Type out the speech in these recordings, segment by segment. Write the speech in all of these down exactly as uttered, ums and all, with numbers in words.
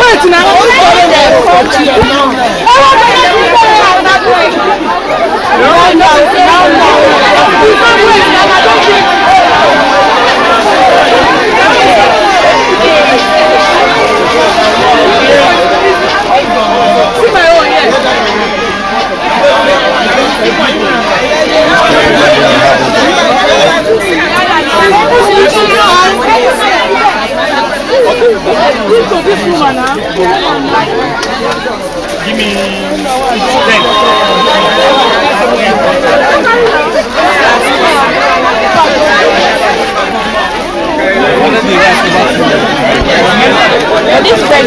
wait now. No, no, no, no. See my own, yes. This woman, huh? Give me ten. This is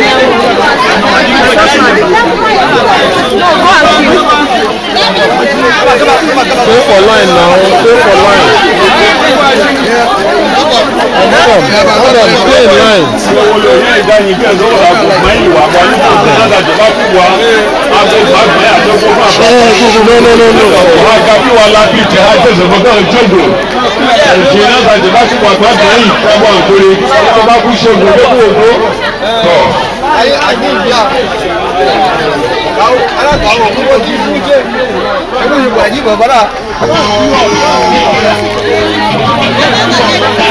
Go for line now. Go for line. Hold on. Hold on. Stay in line. No, no, no, no. I